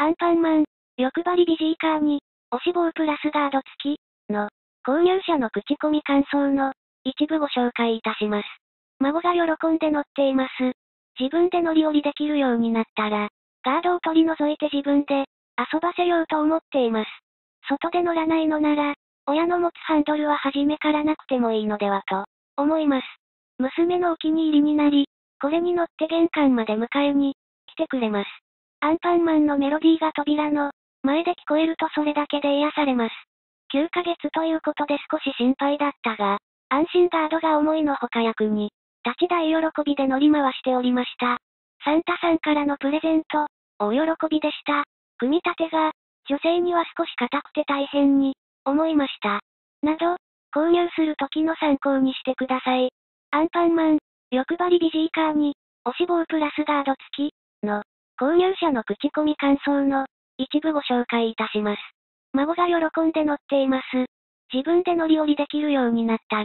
アンパンマン、欲張りビジーカーに、押し棒プラスガード付き、の、購入者の口コミ感想の、一部ご紹介いたします。孫が喜んで乗っています。自分で乗り降りできるようになったら、ガードを取り除いて自分で、遊ばせようと思っています。外で乗らないのなら、親の持つハンドルは初めからなくてもいいのではと、思います。娘のお気に入りになり、これに乗って玄関まで迎えに、来てくれます。アンパンマンのメロディーが扉の、前で聞こえるとそれだけで癒されます。9ヶ月ということで少し心配だったが、安心ガードが思いのほか役に、立ち大喜びで乗り回しておりました。サンタさんからのプレゼント、大喜びでした。組み立てが、女性には少し硬くて大変に、思いました。など、購入する時の参考にしてください。アンパンマン、欲張りビジーカーに、押し棒プラスガード付き、の、購入者の口コミ感想の、一部ご紹介いたします。孫が喜んで乗っています。自分で乗り降りできるようになったら、